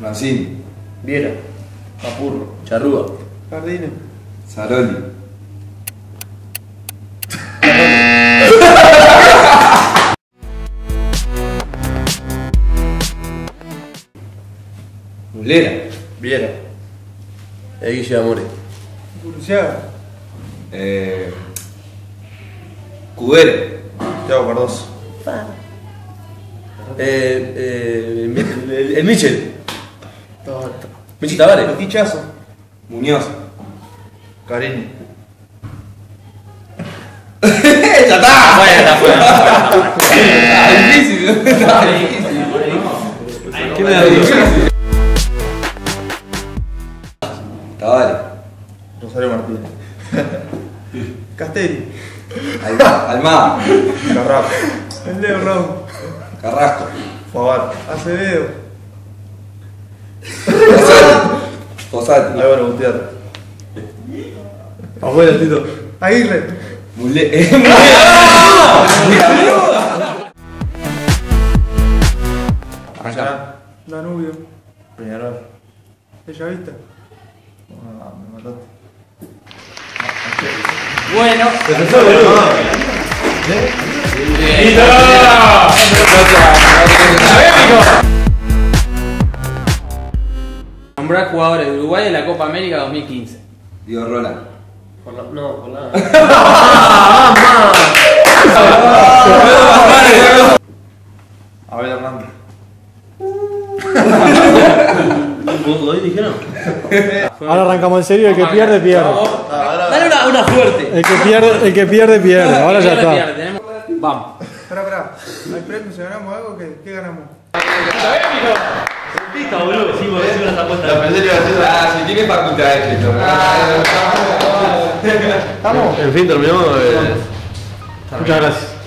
Mancini. Viera. Capurro. Charrúa. Jardine. Saroli. Muslera. Viera. Guille Amore. Guruciaga. Cubero. Thiago Cardoso. El Michel. Michel Tavares. Pichazo. Muñoz. Carini. ¡Ya está! Bueno, Difícil, ¿no? ¿Qué me da difícil? Tavares. Rosario Martínez. Castelli. Almada. Carrasco. El Leo Raúl. Carrasco. Fabar. Acevedo. Fossati. Álvaro Gutiérrez. Afuera, Tito. Aguirre. Arranca. Danubio. Peñarol. Bellavista. Ah, me mataste. Bueno. Nombrar jugadores de Uruguay en la Copa América 2015. Diego Roland. No, por la. Abel Hernández. ¿Vos dijeron? Ahora arrancamos en serio, el que pierde, pierde. Dale una fuerte. El que pierde, pierde. Ahora ya está. Vamos. Esperá. ¿Hay premios? Si ganamos algo, ¿qué ganamos? La pensé que iba a ser. Ah, si tiene facultades esto. ¿Estamos? En fin, terminó. Muchas gracias.